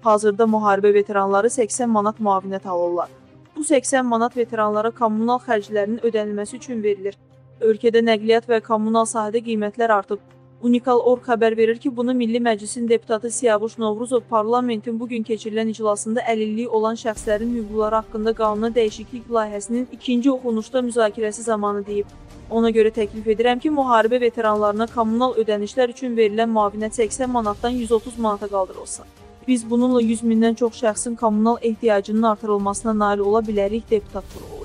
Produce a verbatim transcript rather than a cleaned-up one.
Hazırda müharibə veteranları səksən manat müavinət alırlar. Bu səksən manat veteranlara kommunal xərclərinin ödənilməsi üçün verilir. Ölkədə nəqliyyat və kommunal sahədə qiymətlər artıb. Unikal Org xəbər verir ki, bunu Milli Məclisin deputatı Siyavuş Novruzov parlamentin bugün keçirilən iclasında əlilliyi olan şəxslərin hüquqları haqqında qanuna dəyişiklik layihəsinin ikinci oxunuşda müzakirəsi zamanı deyib. Ona görə təklif edirəm ki, müharibə veteranlarına kommunal ödənişlər üçün verilən müavinət səksən manatdan yüz otuz manata qaldırılsın. Biz bununla yüz mindən çox şəxsin kommunal ehtiyacının artırılmasına nail ola bilərik, deputat vurğuladı.